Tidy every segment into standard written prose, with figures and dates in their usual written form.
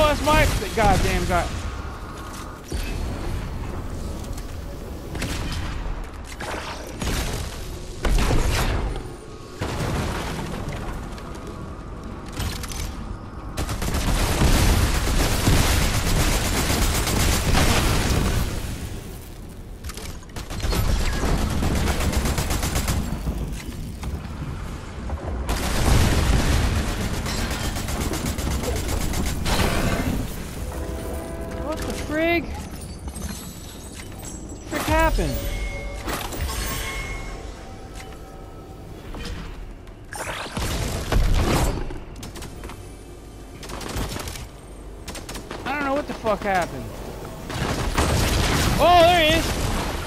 that's my goddamn guy. Frig? What the frick happened? I don't know what the fuck happened. Oh, there he is!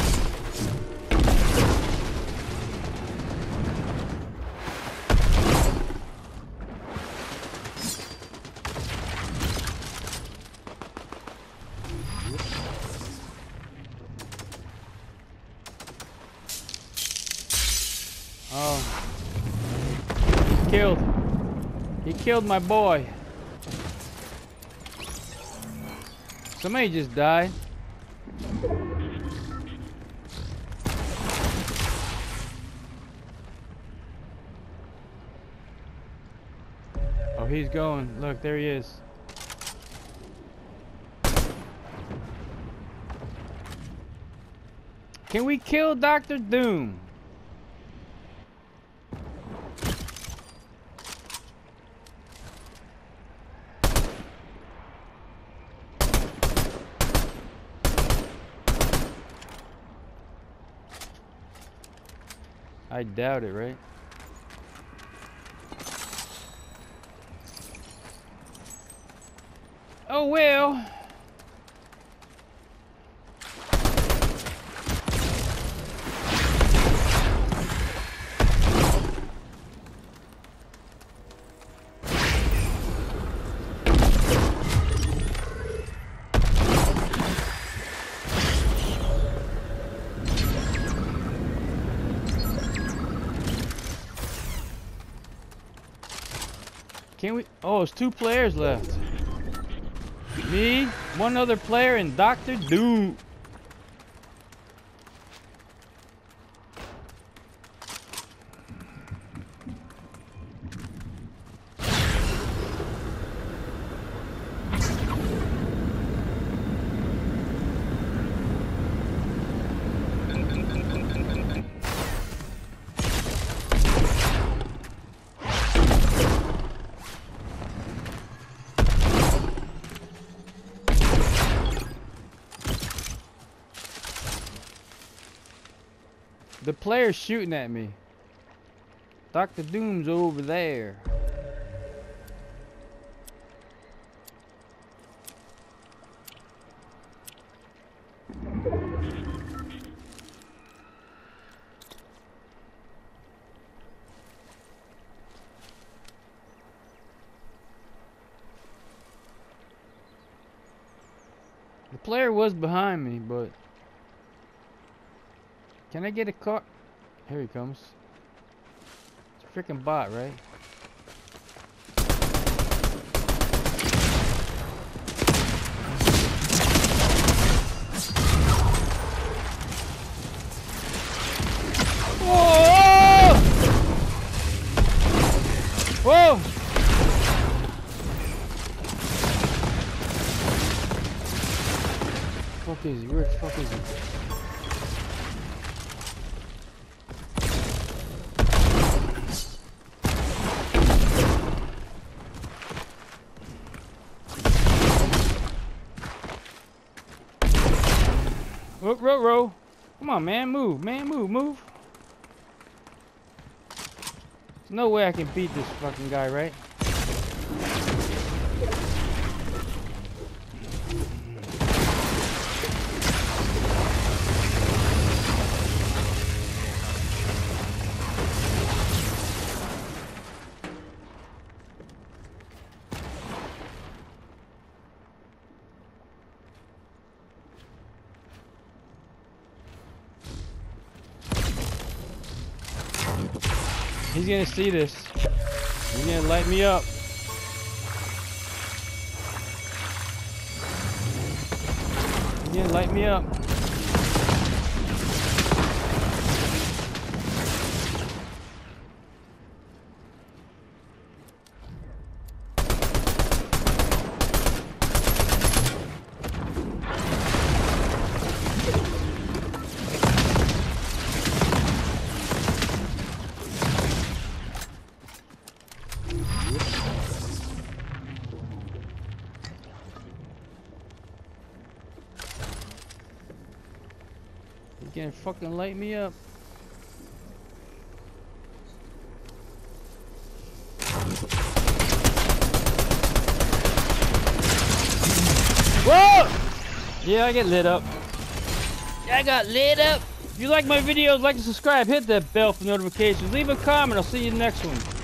Oh. He killed my boy. Somebody just died. Oh, he's going. Look, there he is. Can we kill Dr. Doom? I doubt it, right? Oh well. Can we? Oh, it's 2 players left. Me, one other player, and Dr. Doom. The player's shooting at me. Dr. Doom's over there. The player was behind me, but can I get a car? Here he comes. It's a freaking bot, right? Whoa! Whoa! Fuck is he? Where the fuck is he? Row. Come on, man. Move. Man, move. There's no way I can beat this fucking guy, right? He's gonna see this. He's gonna light me up. Yeah, light me up. Again, fucking light me up. Whoa! Yeah, I get lit up. I got lit up. If you like my videos, like and subscribe. Hit that bell for notifications. Leave a comment. I'll see you in the next one.